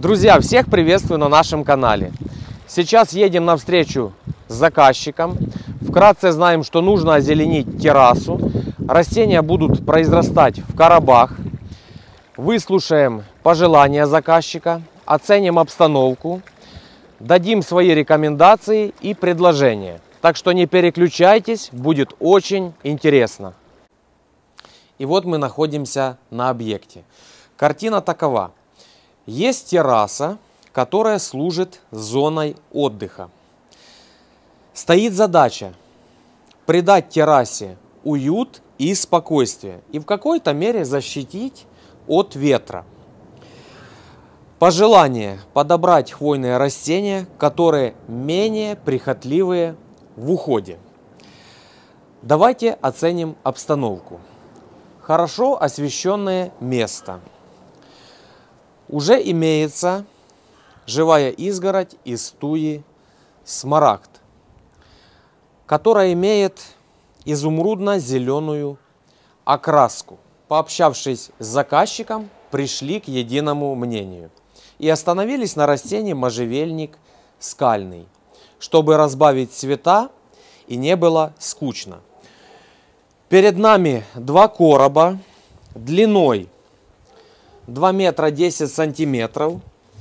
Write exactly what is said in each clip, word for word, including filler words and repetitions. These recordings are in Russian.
Друзья, всех приветствую на нашем канале. Сейчас едем навстречу с заказчиком. Вкратце знаем, что нужно озеленить террасу. Растения будут произрастать в коробах. Выслушаем пожелания заказчика, оценим обстановку, дадим свои рекомендации и предложения. Так что не переключайтесь, будет очень интересно. И вот мы находимся на объекте. Картина такова. Есть терраса, которая служит зоной отдыха. Стоит задача придать террасе уют и спокойствие и в какой-то мере защитить от ветра. Пожелание подобрать хвойные растения, которые менее прихотливые в уходе. Давайте оценим обстановку. Хорошо освещенное место. Уже имеется живая изгородь из туи смарагд, которая имеет изумрудно-зеленую окраску. Пообщавшись с заказчиком, пришли к единому мнению и остановились на растении можжевельник скальный, чтобы разбавить цвета и не было скучно. Перед нами два короба длиной два метра десять сантиметров,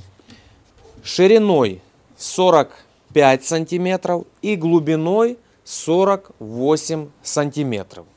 шириной сорок пять сантиметров и глубиной сорок восемь сантиметров.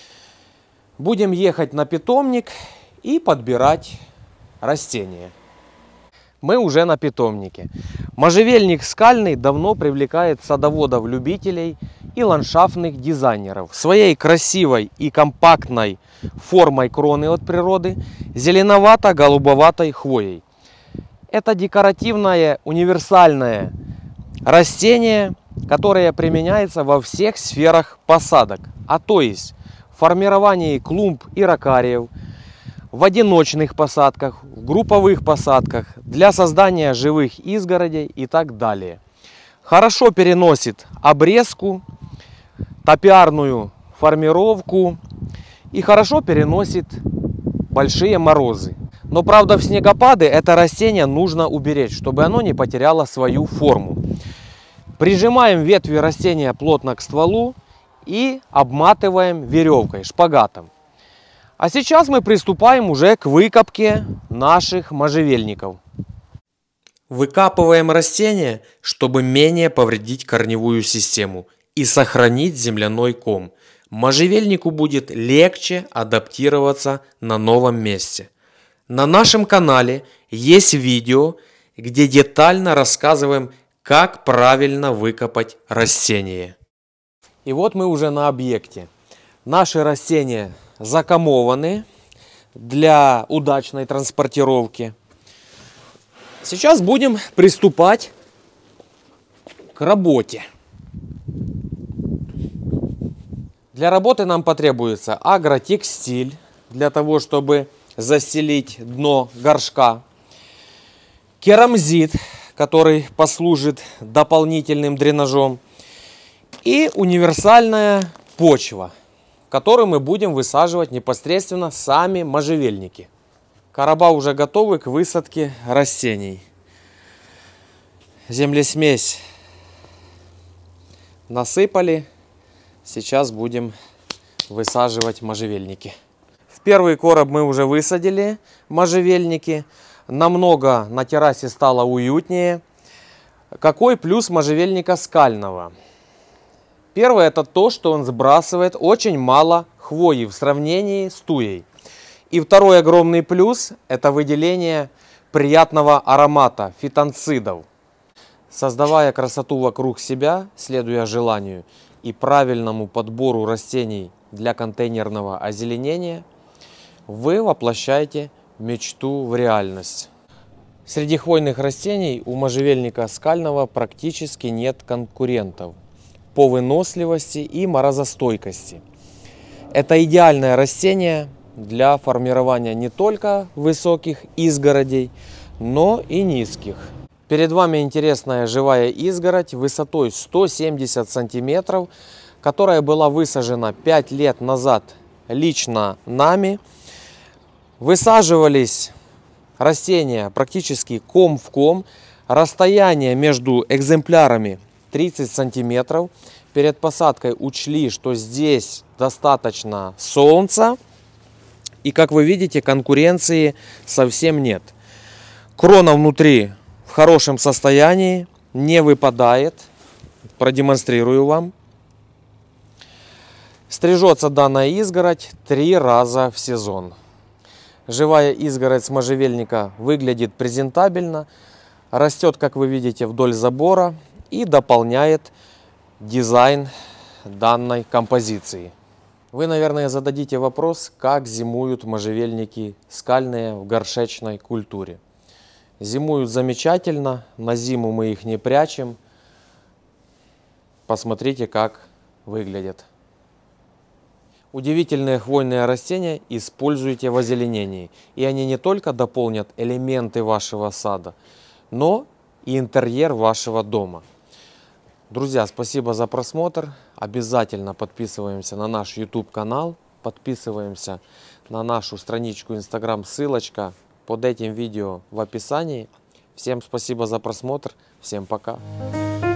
Будем ехать на питомник и подбирать растения. Мы уже на питомнике. Можжевельник скальный давно привлекает садоводов-любителей и ландшафтных дизайнеров своей красивой и компактной формой кроны от природы, зеленовато-голубоватой хвоей. Это декоративное универсальное растение, которое применяется во всех сферах посадок, а то есть в формировании клумб и ракариев, в одиночных посадках, в групповых посадках, для создания живых изгородей и так далее. Хорошо переносит обрезку, топиарную формировку и хорошо переносит большие морозы. Но правда в снегопады это растение нужно уберечь, чтобы оно не потеряло свою форму. Прижимаем ветви растения плотно к стволу и обматываем веревкой, шпагатом. А сейчас мы приступаем уже к выкопке наших можжевельников. Выкапываем растения, чтобы менее повредить корневую систему и сохранить земляной ком. Можжевельнику будет легче адаптироваться на новом месте. На нашем канале есть видео, где детально рассказываем, как правильно выкопать растение. И вот мы уже на объекте. Наши растения закомованы для удачной транспортировки. Сейчас будем приступать к работе. Для работы нам потребуется агротекстиль, для того, чтобы застелить дно горшка, керамзит, который послужит дополнительным дренажом, и универсальная почва, в которую мы будем высаживать непосредственно сами можжевельники. Короба уже готовы к высадке растений. Землесмесь насыпали. Сейчас будем высаживать можжевельники. В первый короб мы уже высадили можжевельники. Намного на террасе стало уютнее. Какой плюс можжевельника скального? Первое — это то, что он сбрасывает очень мало хвои в сравнении с туей. И второй огромный плюс — это выделение приятного аромата фитонцидов. Создавая красоту вокруг себя, следуя желанию и правильному подбору растений для контейнерного озеленения, вы воплощаете мечту в реальность. Среди хвойных растений у можжевельника скального практически нет конкурентов по выносливости и морозостойкости. Это идеальное растение для формирования не только высоких изгородей, но и низких. Перед вами интересная живая изгородь высотой сто семьдесят сантиметров, которая была высажена пять лет назад лично нами. Высаживались Растения практически ком в ком. Расстояние между экземплярами тридцать сантиметров. Перед посадкой учли, что здесь достаточно солнца. И как вы видите, конкуренции совсем нет. Крона внутри в хорошем состоянии, не выпадает. Продемонстрирую вам. Стрижется данная изгородь три раза в сезон. Живая изгородь с можжевельника выглядит презентабельно. Растет, как вы видите, вдоль забора и дополняет дизайн данной композиции. Вы, наверное, зададите вопрос, как зимуют можжевельники скальные в горшечной культуре. Зимуют замечательно, на зиму мы их не прячем. Посмотрите, как выглядят. Удивительные хвойные растения используйте в озеленении. И они не только дополнят элементы вашего сада, но и интерьер вашего дома. Друзья, спасибо за просмотр. Обязательно подписываемся на наш YouTube канал. Подписываемся на нашу страничку Instagram. Ссылочка под этим видео в описании. Всем спасибо за просмотр. Всем пока.